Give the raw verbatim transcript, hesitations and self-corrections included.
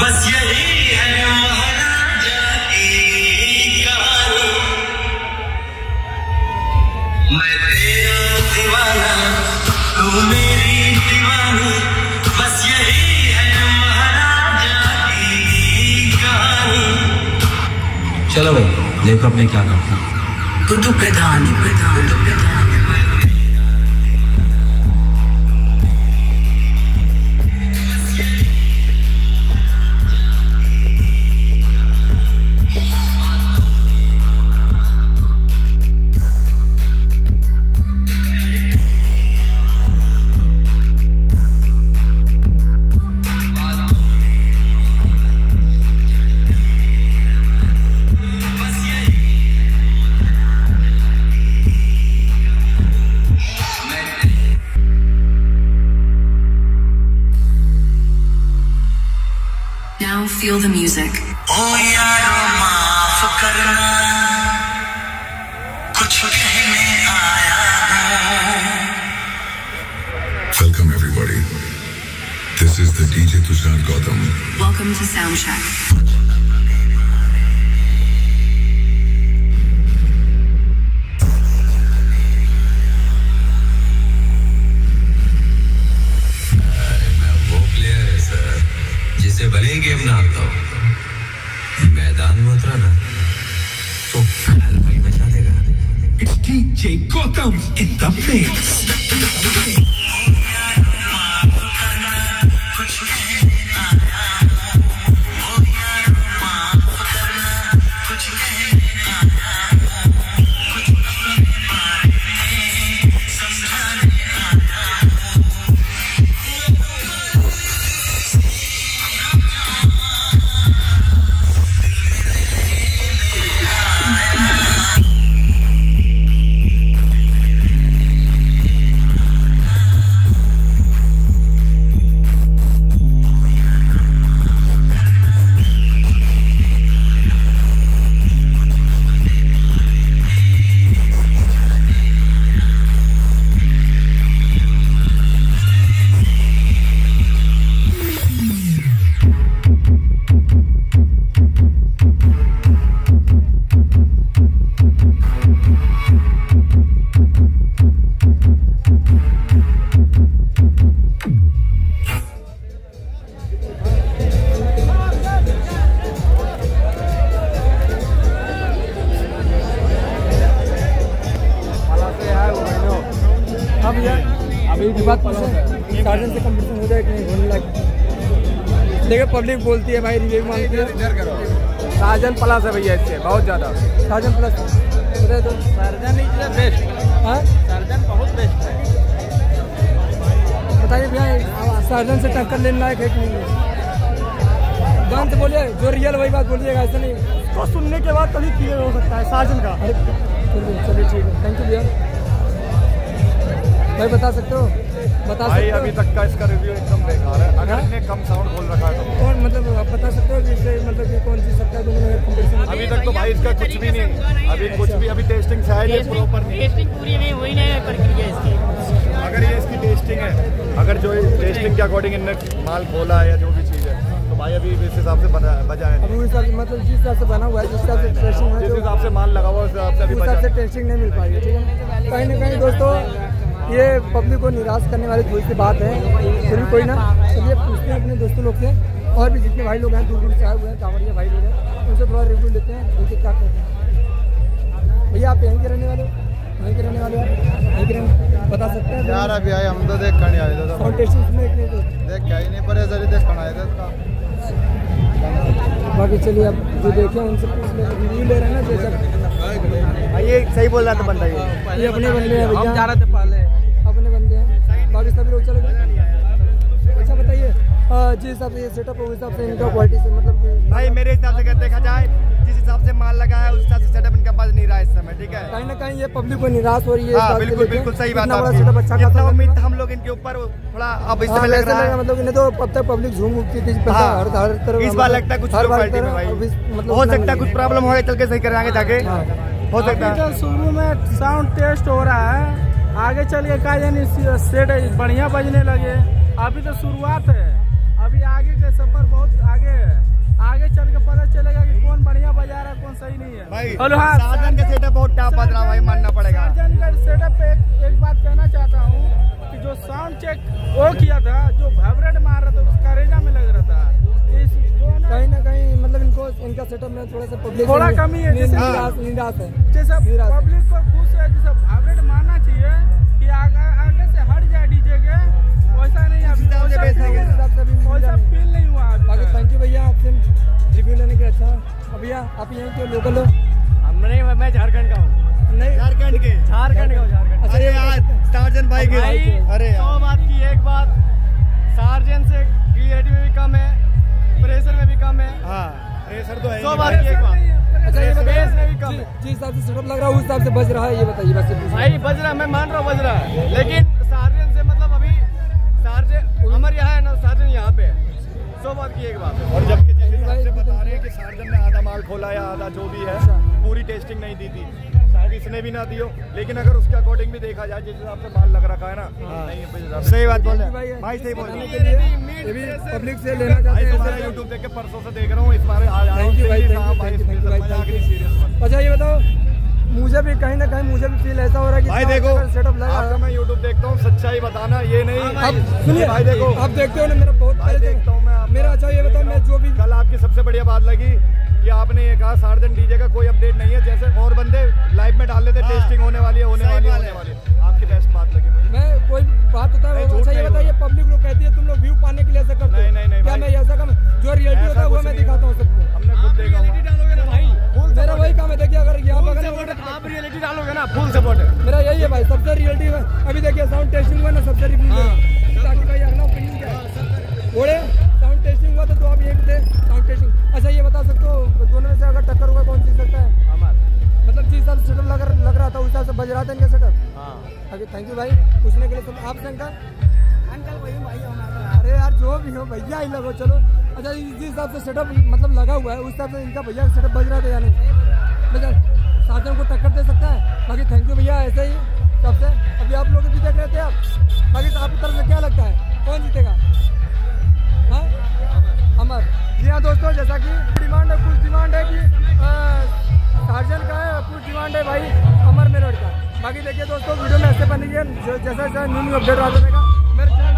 बस यही है महाराजा की कहानी, मैं तेरा दीवाना तू मेरी दीवानी, बस यही है महाराजा की कहानी। चलो भाई देखो अपने क्या करता। तू तू प्रधान प्रधान प्रधान Now feel the music. ओ यारो माफ करना, कुछ कहने आया हूँ। Welcome everybody. This is the D J Tushar Gautam. Welcome to Soundcheck. जिसे भले गेम ना आता हो, मैदान में उतरा ना तो हलवाई मचा देगा। It's D J Gautam in the mix. अभी बात सार्जन से कंपटीशन हो जाए कि नहीं होने लगे। देखिए पब्लिक बोलती है भाई, रिव्यू मांगती है। सार्जन प्लस है भैया, इससे बहुत ज़्यादा सार्जन प्लस बताए तो। Surgeon is best. हाँ सार्जन बहुत बेस्ट है। बताइए भैया सार्जन से टक्कर लेने लायक है कि नहीं? जान से बोलिए, जो रियल वही बात बोलिएगा, ऐसा नहीं तो सुनने के बाद कभी क्लियर हो सकता है सार्जन का। अरे चलिए चलिए ठीक है, थैंक यू भैया। भाई बता सकते हो? बता भाई सकते हो? अभी तक का इसका रिव्यू एकदम बेकार है। अगर इसने कम साउंड खोल रखा है तो और मतलब आप बता सकते हो कि इससे मतलब कि कौन सी सकता है दोनों में कंपटीशन? अभी तक तो भाई इसका कुछ भी नहीं, अभी कुछ भी अभी टेस्टिंग शायद ये प्रॉपर नहीं, टेस्टिंग पूरी नहीं हुई नहीं प्रक्रिया इसकी। अगर ये इसकी टेस्टिंग है, अगर जो टेस्टिंग के अकॉर्डिंग इनने माल खोला है या जो भी चीज़ है, तो भाई अभी इस हिसाब से बना बजा है। अभी हिसाब से मतलब जिस हिसाब से बना हुआ है, जिस हिसाब से टेस्टिंग है, जिस हिसाब से माल लगा हुआ है उस हिसाब से अभी उस हिसाब से टेस्टिंग नहीं मिल पाएगी। ठीक है, कहीं ना कहीं दोस्तों ये पब्लिक को निराश करने वाली थोड़ी सी बात है, फिर भी कोई ना। चलिए पूछते हैं अपने दोस्तों लोग से, और भी जितने भाई लोग हैं दूर दूर से आए हुए हैं, कांवड़िया भाई लोग हैं, उनसे थोड़ा रिव्यू लेते हैं, उनके क्या कहते हैं। भैया आप यहीं के रहने वाले, यहीं के रहने वाले आप यहीं के रहने बता सकते हैं यार? अभी आए हम तो देख कर आए थे, साउंड टेस्टिंग सुने कि नहीं? तो देख क्या ही नहीं पर ऐसा देख कर आए थे। बाकी चलिए अब जो देखें उनसे पूछ ले, रिव्यू ले रहे हैं ना जैसा। ये सही बोल रहा था बंदा, ये ये अपने बंदे हैं भैया, जा रहे थे पहले अपने बंदे हैं, बाकी सभी लोग चले गए। अच्छा बताइए जिस हिसाब से ये सेटअप है उस हिसाब से इनका क्वालिटी से मतलब कि भाई मेरे हिसाब से अगर देखा जाए, जिस हिसाब से माल लगा है उस हिसाब से सेटअप इनका बच नहीं रहा है इस समय। ठीक है, कहीं ना कहीं ये पब्लिक को निराश हो रही है। हाँ, बिल्कुल बिल्कुल सही बात है। सेटअप अच्छा जितना उम्मीद था हम लोग इनके ऊपर थोड़ा अब इस समय लग रहा है, मतलब इन्हें तो अब तक पब्लिक झूम उठती थी, हर तरफ इस बार लगता है कुछ क्वालिटी में भाई हो सकता है कुछ प्रॉब्लम हो, चल के सही कराएंगे जाके, हो सकता है। शुरू में साउंड टेस्ट हो रहा है, आगे चल के का यानी सेट बढ़िया बजने लगे। अभी तो शुरुआत है, अभी आगे के सफर बहुत आगे है। भाई हेलो हाँ सार्जन का सेटअप बहुत टॉप बज रहा भाई, मानना पड़ेगा। सार्जन का सेटअप एक एक बात कहना चाहता हूँ कि जो साउंड चेक वो किया था, जो वाइब्रेट मार रहा था उसका रेजा में लग रहा था। इस जो ना कहीं ना कहीं मतलब इनको इनका सेटअप में थोड़ा सा पब्लिक थोड़ा कमी है, जैसे निराश निराश है। जैसे पब्लिक को खुश है, जैसे वाइब्रेट मारना चाहिए कि आगे आगे से हट जाए डीजे के, वैसा नहीं अभी वैसा फील नहीं हुआ। बाकी थैंक यू भैया आपसे रिव्यू लेने के। अच्छा भैया आप यहाँ के लोकल हो? हम नहीं, मैं झारखंड का हूँ। नहीं झारखंड के झारखंड का हूँ, झारखंड। अरे यार सार्जन भाई के भाई अरे सौ बात की एक बात, सार्जन से क्लियरिटी में भी कम है, प्रेशर में भी कम है। हाँ प्रेशर तो है। सौ बात की एक बात, अच्छा ये बताइए बेस में भी कम है। जिस हिसाब से सेटअप लग रहा है उस हिसाब से बज रहा है, ये बताइए बस। भाई बज रहा, मैं मान रहा हूँ बज रहा है, लेकिन सार्जन से मतलब अभी सार्जन हमारे यहाँ है ना, सार्जन यहाँ पे है। सौ बात की एक बात है। और जबकि जिस हिसाब से बता रहे हैं कि सार्जन ने आधा माल खोला या आधा जो भी है, पूरी टेस्टिंग नहीं दी थी, शायद इसने भी ना दियो, लेकिन अगर उसके अकॉर्डिंग भी देखा जाए जिस हिसाब से माल लग रखा है ना, नहीं सही बात बोल रहे हैं भाई, सही बोल रहे हैं। पब्लिक से लेना चाहते भाई हैं तुम्हारा यूट्यूब देख के परसों से देख रहा हूँ, इस बार थैंक यू भाई, थैंक। अच्छा ये बताओ, मुझे भी कहीं ना कहीं मुझे भी फील ऐसा हो रहा है कि भाई देखो सेटअप लगा आपका मैं यूट्यूब देखता हूँ, सच्चाई बताना ये नहीं। अब सुनिए भाई देखो आप देखते हो ना, मेरा बहुत भाई देखता हूँ मैं आपका, मेरा। अच्छा ये बताओ, मैं जो भी कल आपकी सबसे बढ़िया बात लगी कि आपने ये कहा सार्जन डीजे का कोई अपडेट नहीं है, जैसे और बंदे लाइव में डाल लेते टेस्टिंग होने वाली है होने वाली है होने वाली है। आपकी बेस्ट बात लगी मुझे। मैं कोई बात होता है। अच्छा ये बताइए, पब्लिक लोग कहती है तुम लोग व्यू पाने के लिए ऐसा करते हो? नहीं, नहीं, नहीं क्या भाई। मैं ऐसा काम जो रियलिटी होता है वो मैं दिखाता हूँ सबको। हमने खुद देखा हुआ। डालोगे ना भाई, मेरा वही काम है। देखिए अगर यहाँ पर आप रियलिटी डालोगे ना, फुल सपोर्ट है मेरा यही है भाई, सबसे रियलिटी में। अभी देखिए साउंड टेस्टिंग हुआ ना, सबसे रिव्यू ताकि भाई अगला ओपिनियन क्या है बोले। साउंड टेस्टिंग हुआ था तो आप एक थे साउंड टेस्टिंग। अच्छा ये बता सकते हो दोनों में से अगर टक्कर होगा कौन जीत सकता है? हमारा मतलब जिस हिसाब से सेटअप लग, लग रहा था उस हिसाब से बज रहा था इनका सेटअप। हाँ अभी थैंक यू भाई पूछने के लिए। सब आप अंकल अंकल वही भाई हमारा। अरे यार जो भी हो भैया ही लगो चलो। अच्छा जिस हिसाब से सेटअप मतलब लगा हुआ है उस हिसाब से इनका भैया सेटअप बज रहा था या नहीं? मतलब साधन को टक्कर दे सकता है। बाकी थैंक यू भैया ऐसे ही सबसे। अभी आप लोग भी देख रहे थे आप, बाकी आपकी तरफ से क्या लगता है कौन जीतेगा? हाँ अमर जी हाँ दोस्तों, जैसा कि डिमांड है, कुछ डिमांड है कि सार्जन का है, कुछ डिमांड है भाई अमर मेरठ का। बाकी देखिए दोस्तों वीडियो में ऐसे बनेगी जैसा जैसा न्यू न्यू अपडेट आता रहेगा मेरे चैनल